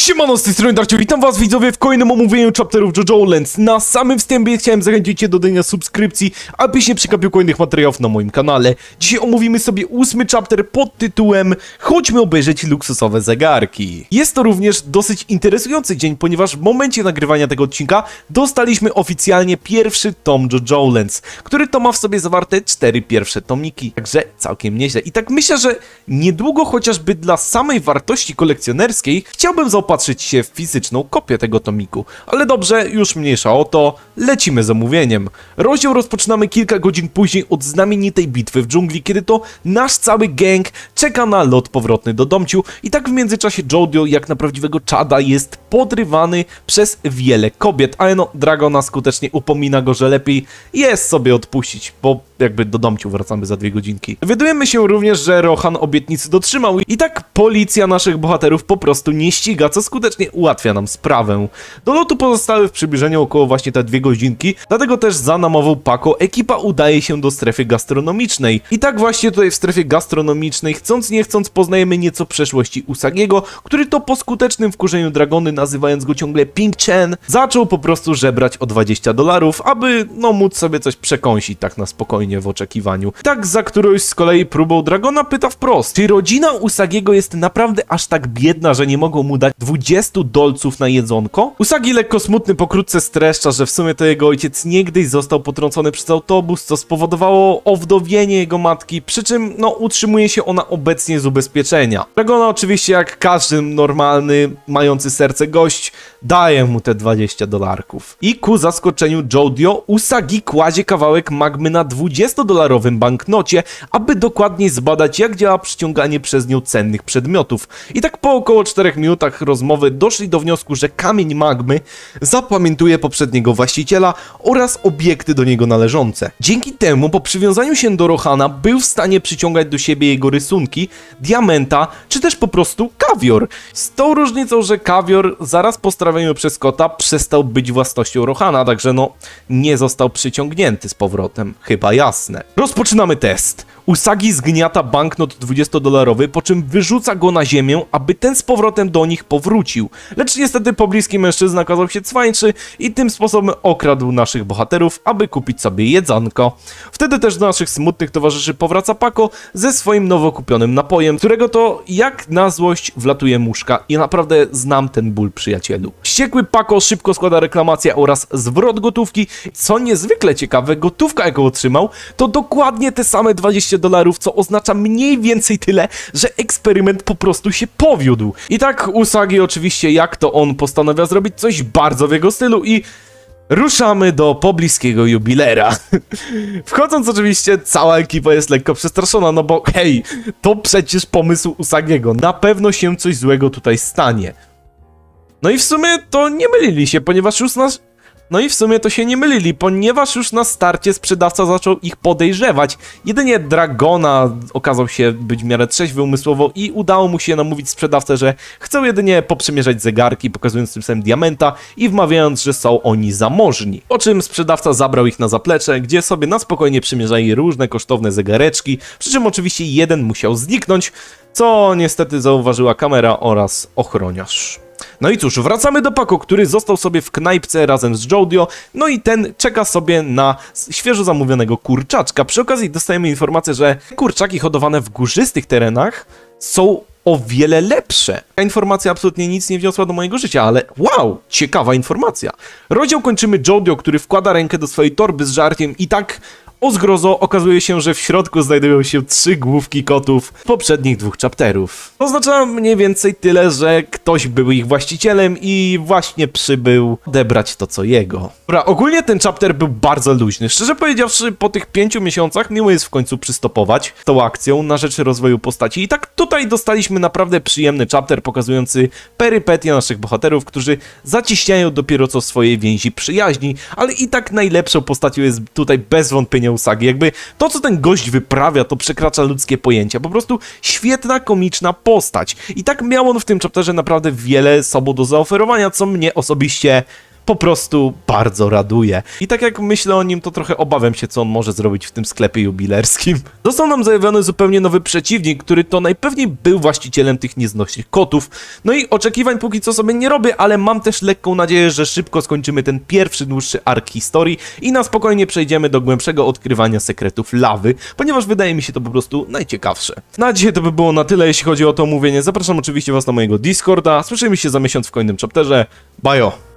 Siemano, z tej strony Darcio, witam was widzowie w kolejnym omówieniu chapterów JoJo Lands. Na samym wstępie chciałem zachęcić cię do dania subskrypcji, abyś nie przegapił kolejnych materiałów na moim kanale. Dzisiaj omówimy sobie 8 chapter pod tytułem Chodźmy obejrzeć luksusowe zegarki. Jest to również dosyć interesujący dzień, ponieważ w momencie nagrywania tego odcinka dostaliśmy oficjalnie pierwszy tom JoJo Lands, który to ma w sobie zawarte 4 pierwsze tomiki, także całkiem nieźle. I tak myślę, że niedługo chociażby dla samej wartości kolekcjonerskiej chciałbym zaopatrzyć się w fizyczną kopię tego tomiku. Ale dobrze, już mniejsza o to, lecimy z omówieniem. Rozdział rozpoczynamy kilka godzin później od znamienitej bitwy w dżungli, kiedy to nasz cały gang czeka na lot powrotny do domciu i tak w międzyczasie Jodio, jak na prawdziwego czada, jest podrywany przez wiele kobiet, ale no, Dragona skutecznie upomina go, że lepiej jest sobie odpuścić, bo jakby do domciu wracamy za 2 godzinki. Dowiadujemy się również, że Rohan obietnicy dotrzymał i tak policja naszych bohaterów po prostu nie ściga, co skutecznie ułatwia nam sprawę. Do lotu pozostały w przybliżeniu około właśnie te 2 godzinki, dlatego też za namową Pako ekipa udaje się do strefy gastronomicznej. I tak właśnie tutaj w strefie gastronomicznej, chcąc nie chcąc, poznajemy nieco przeszłości Usagiego, który to po skutecznym wkurzeniu Dragony, nazywając go ciągle Pink Chen, zaczął po prostu żebrać o $20, aby no móc sobie coś przekąsić tak na spokojnie w oczekiwaniu. Tak za którąś z kolei próbą Dragona pyta wprost, czy rodzina Usagiego jest naprawdę aż tak biedna, że nie mogą mu dać $20 na jedzonko? Usagi lekko smutny pokrótce streszcza, że w sumie to jego ojciec niegdyś został potrącony przez autobus, co spowodowało owdowienie jego matki, przy czym no utrzymuje się ona obecnie z ubezpieczenia. Dragona oczywiście, jak każdy normalny, mający serce gość, daje mu te $20. I ku zaskoczeniu Jodio, Usagi kładzie kawałek magmy na $20 banknocie, aby dokładniej zbadać, jak działa przyciąganie przez nią cennych przedmiotów. I tak po około 4 minutach rozmowy doszli do wniosku, że kamień magmy zapamiętuje poprzedniego właściciela oraz obiekty do niego należące. Dzięki temu, po przywiązaniu się do Rohana, był w stanie przyciągać do siebie jego rysunki, diamenta, czy też po prostu kawior. Z tą różnicą, że kawior zaraz po strawieniu przez kota przestał być własnością Rohana, także no nie został przyciągnięty z powrotem. Chyba jasne. Rozpoczynamy test. Usagi zgniata banknot $20, po czym wyrzuca go na ziemię, aby ten z powrotem do nich powrócił. Lecz niestety pobliski mężczyzna okazał się cwańczy i tym sposobem okradł naszych bohaterów, aby kupić sobie jedzonko. Wtedy też do naszych smutnych towarzyszy powraca Pako ze swoim nowo kupionym napojem, którego to jak na złość wlatuje muszka. I naprawdę znam ten ból, przyjacielu. Wściekły Pako szybko składa reklamację oraz zwrot gotówki. Co niezwykle ciekawe, gotówka, jaką otrzymał, to dokładnie te same $20, co oznacza mniej więcej tyle, że eksperyment po prostu się powiódł. I tak Usagi oczywiście, jak to on, postanawia zrobić coś bardzo w jego stylu i ruszamy do pobliskiego jubilera. Wchodząc oczywiście, cała ekipa jest lekko przestraszona, no bo hej, to przecież pomysł Usagiego. Na pewno się coś złego tutaj stanie. No i w sumie to nie mylili się, ponieważ już nas... No i w sumie to się nie mylili, ponieważ już na starcie sprzedawca zaczął ich podejrzewać. Jedynie Dragona okazał się być w miarę trzeźwy umysłowo i udało mu się namówić sprzedawcę, że chcą jedynie poprzymierzać zegarki, pokazując tym samym diamenta i wmawiając, że są oni zamożni. Po czym sprzedawca zabrał ich na zaplecze, gdzie sobie na spokojnie przymierzali różne kosztowne zegareczki, przy czym oczywiście jeden musiał zniknąć, co niestety zauważyła kamera oraz ochroniarz. No i cóż, wracamy do Pako, który został sobie w knajpce razem z Jodio, no i ten czeka sobie na świeżo zamówionego kurczaczka. Przy okazji dostajemy informację, że kurczaki hodowane w górzystych terenach są o wiele lepsze. Ta informacja absolutnie nic nie wniosła do mojego życia, ale wow, ciekawa informacja. Rozdział kończymy Jodio, który wkłada rękę do swojej torby z żarciem i tak... O zgrozo, okazuje się, że w środku znajdują się 3 główki kotów z poprzednich 2 chapterów. To oznacza mniej więcej tyle, że ktoś był ich właścicielem i właśnie przybył odebrać to, co jego. Dobra, ogólnie ten chapter był bardzo luźny. Szczerze powiedziawszy, po tych 5 miesiącach miło jest w końcu przystopować tą akcją na rzecz rozwoju postaci. I tak tutaj dostaliśmy naprawdę przyjemny chapter pokazujący perypetie naszych bohaterów, którzy zacieśniają dopiero co swoje więzi przyjaźni, ale i tak najlepszą postacią jest tutaj bez wątpienia Usagi. Jakby to, co ten gość wyprawia, to przekracza ludzkie pojęcia. Po prostu świetna, komiczna postać. I tak miał on w tym chapterze naprawdę wiele sobą do zaoferowania, co mnie osobiście po prostu bardzo raduje. I tak jak myślę o nim, to trochę obawiam się, co on może zrobić w tym sklepie jubilerskim. Został nam zajawiony zupełnie nowy przeciwnik, który to najpewniej był właścicielem tych nieznośnych kotów. No i oczekiwań póki co sobie nie robię, ale mam też lekką nadzieję, że szybko skończymy ten pierwszy dłuższy ark historii i na spokojnie przejdziemy do głębszego odkrywania sekretów lawy, ponieważ wydaje mi się to po prostu najciekawsze. Na dzisiaj to by było na tyle, jeśli chodzi o to omówienie. Zapraszam oczywiście was na mojego Discorda. Słyszymy się za miesiąc w kolejnym chapterze. Bajo!